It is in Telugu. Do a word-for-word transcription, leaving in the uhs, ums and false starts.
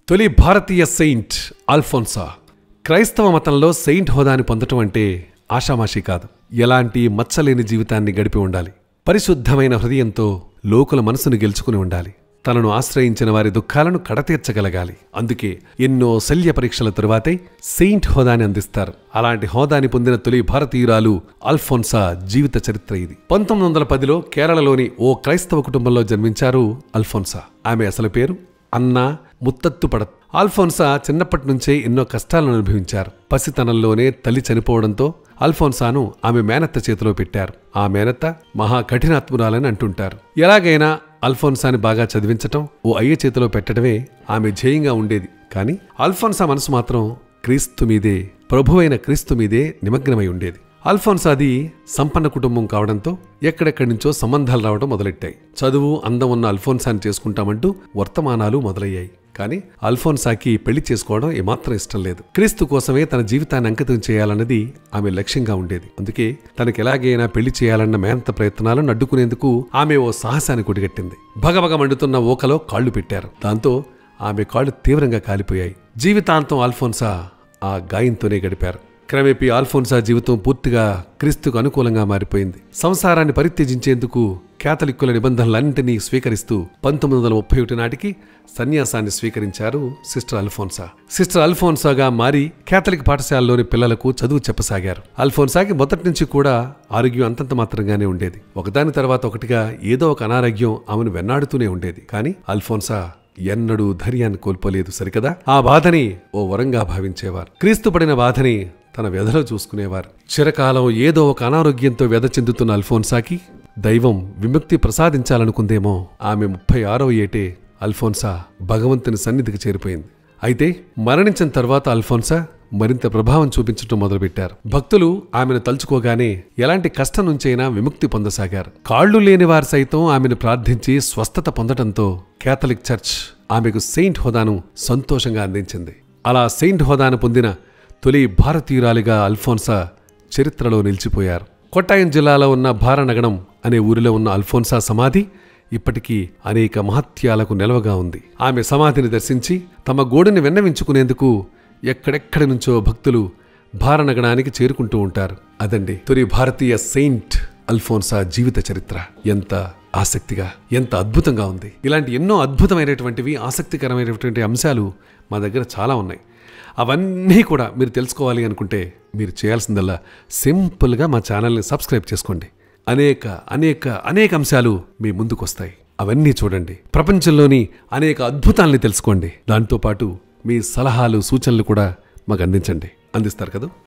తొలి భారతీయ సెయింట్ అల్ఫోన్సా. క్రైస్తవ మతంలో సెయింట్ హోదాని పొందటం అంటే ఆషామాషీ కాదు. ఎలాంటి మచ్చలేని జీవితాన్ని గడిపి ఉండాలి. పరిశుద్ధమైన హృదయంతో లోకుల మనసును గెలుచుకుని ఉండాలి. తనను ఆశ్రయించిన వారి దుఃఖాలను కడతీర్చగలగాలి. అందుకే ఎన్నో శల్య పరీక్షల తరువాతే సెయింట్ హోదాని అందిస్తారు. అలాంటి హోదాని పొందిన తొలి భారతీయురాలు అల్ఫోన్సా జీవిత చరిత్ర ఇది. పంతొమ్మిది వందల పదిలో కేరళలోని ఓ క్రైస్తవ కుటుంబంలో జన్మించారు అల్ఫోన్సా. ఆమె అసలు పేరు అన్నా ముత్తత్తుపడత్. అల్ఫోన్సా చిన్నప్పటి నుంచే ఎన్నో కష్టాలను అనుభవించారు. పసితనంలోనే తల్లి చనిపోవడంతో అల్ఫోన్సాను ఆమె మేనత్త చేతిలో పెట్టారు. ఆ మేనత్త మహా కఠినాత్మురాలని అంటుంటారు. ఎలాగైనా అల్ఫోన్సాని బాగా చదివించటం, ఓ అయ్య చేతిలో పెట్టడమే ఆమె ధ్యేయంగా ఉండేది. కానీ అల్ఫోన్సా మనసు మాత్రం క్రీస్తు మీదే, ప్రభువైన క్రీస్తు మీదే నిమగ్నమై ఉండేది. అల్ఫోన్సాది సంపన్న కుటుంబం కావడంతో ఎక్కడెక్కడి నుంచో సంబంధాలు రావడం మొదలెట్టాయి. చదువు, అందం ఉన్న అల్ఫోన్సాని చేసుకుంటామంటూ వర్తమానాలు మొదలయ్యాయి. కానీ అల్ఫోన్సాకి పెళ్లి చేసుకోవడం ఏమాత్రం ఇష్టం లేదు. క్రీస్తు కోసమే తన జీవితాన్ని అంకితం చేయాలన్నది ఆమె లక్ష్యంగా ఉండేది. అందుకే తనకి ఎలాగైనా పెళ్లి చేయాలన్న మేనత్త ప్రయత్నాలను అడ్డుకునేందుకు ఆమె ఓ సాహసాన్ని కొడిగట్టింది. భగభగ మండుతున్న ఓకలో కాళ్లు పెట్టారు. దాంతో ఆమె కాళ్లు తీవ్రంగా కాలిపోయాయి. జీవితాంతం అల్ఫోన్సా ఆ గాయంతోనే గడిపారు. క్రమేపీ అల్ఫోన్సా జీవితం పూర్తిగా క్రీస్తుకు అనుకూలంగా మారిపోయింది. సంసారాన్ని పరిత్యజించేందుకు కేథలిక్కుల నిబంధనలన్నింటినీ స్వీకరిస్తూ పంతొమ్మిది వందల ముప్పై ఒకటి నాటికి సన్యాసాన్ని స్వీకరించారు సిస్టర్ అల్ఫోన్సా. సిస్టర్ అల్ఫోన్సాగా మారి కేథలిక్ పాఠశాలలోని పిల్లలకు చదువు చెప్పసాగారు. అల్ఫోన్సాకి మొదటి నుంచి కూడా ఆరోగ్యం అంతంత మాత్రంగానే ఉండేది. ఒకదాని తర్వాత ఒకటిగా ఏదో ఒక అనారోగ్యం ఆమెను వెన్నాడుతూనే ఉండేది. కానీ అల్ఫోన్సా ఎన్నడూ ధైర్యాన్ని కోల్పోలేదు సరికదా. ఆ బాధని ఓ వరంగా భావించేవారు. క్రీస్తు పడిన బాధని తన వ్యధలో చూసుకునేవారు. చిరకాలం ఏదో ఒక అనారోగ్యంతో వ్యధ చెందుతున్న అల్ఫోన్సాకి దైవం విముక్తి ప్రసాదించాలనుకుందేమో. ఆమె ముప్పై ఆరవ ఏటే అల్ఫోన్సా భగవంతుని సన్నిధికి చేరిపోయింది. అయితే మరణించిన తర్వాత అల్ఫోన్సా మరింత ప్రభావం చూపించడం మొదలుపెట్టారు. భక్తులు ఆమెను తలుచుకోగానే ఎలాంటి కష్టం నుంచైనా విముక్తి పొందసాగారు. కాళ్లు లేని వారు సైతం ఆమెను ప్రార్థించి స్వస్థత పొందడంతో కేథలిక్ చర్చ్ ఆమెకు సెయింట్ హోదాను సంతోషంగా అందించింది. అలా సెయింట్ హోదాను పొందిన తొలి భారతీయురాలిగా అల్ఫోన్సా చరిత్రలో నిలిచిపోయారు. కొట్టాయం జిల్లాలో ఉన్న భారనగరం అనే ఊరిలో ఉన్న అల్ఫోన్సా సమాధి ఇప్పటికీ అనేక మహత్యాలకు నిలవగా ఉంది. ఆమె సమాధిని దర్శించి తమ గోడుని విన్నవించుకునేందుకు ఎక్కడెక్కడి నుంచో భక్తులు భారనగరానికి చేరుకుంటూ ఉంటారు. అదండి తొలి భారతీయ సెయింట్ అల్ఫోన్సా జీవిత చరిత్ర. ఎంత ఆసక్తిగా, ఎంత అద్భుతంగా ఉంది. ఇలాంటి ఎన్నో అద్భుతమైనటువంటివి, ఆసక్తికరమైనటువంటి అంశాలు మా దగ్గర చాలా ఉన్నాయి. అవన్నీ కూడా మీరు తెలుసుకోవాలి అనుకుంటే మీరు చేయాల్సిందల్లా సింపుల్గా మా ఛానల్ని సబ్స్క్రైబ్ చేసుకోండి. అనేక అనేక అనేక అంశాలు మీ ముందుకు వస్తాయి. అవన్నీ చూడండి. ప్రపంచంలోని అనేక అద్భుతాలని తెలుసుకోండి. దాంతోపాటు మీ సలహాలు, సూచనలు కూడా మాకు అందించండి. అందిస్తారు కదా.